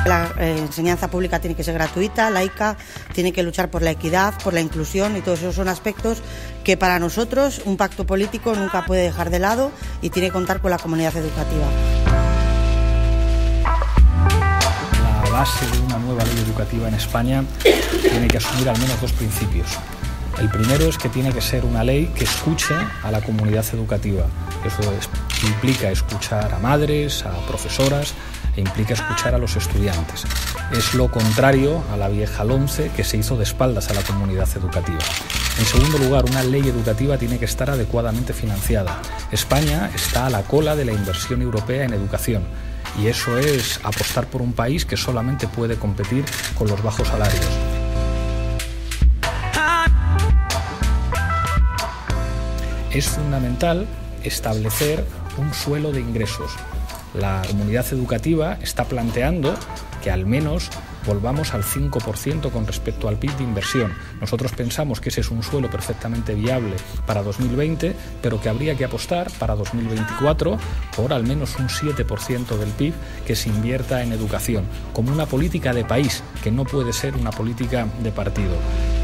La enseñanza pública tiene que ser gratuita, laica, tiene que luchar por la equidad, por la inclusión, y todos esos son aspectos que para nosotros un pacto político nunca puede dejar de lado y tiene que contar con la comunidad educativa. La base de una nueva ley educativa en España tiene que asumir al menos dos principios. El primero es que tiene que ser una ley que escuche a la comunidad educativa. Eso implica escuchar a madres, a profesoras, e implica escuchar a los estudiantes. Es lo contrario a la vieja LOMCE, que se hizo de espaldas a la comunidad educativa. En segundo lugar, una ley educativa tiene que estar adecuadamente financiada. España está a la cola de la inversión europea en educación, y eso es apostar por un país que solamente puede competir con los bajos salarios. Es fundamental establecer un suelo de ingresos. La comunidad educativa está planteando que al menos volvamos al 5% con respecto al PIB de inversión. Nosotros pensamos que ese es un suelo perfectamente viable para 2020, pero que habría que apostar para 2024 por al menos un 7% del PIB que se invierta en educación, como una política de país, que no puede ser una política de partido.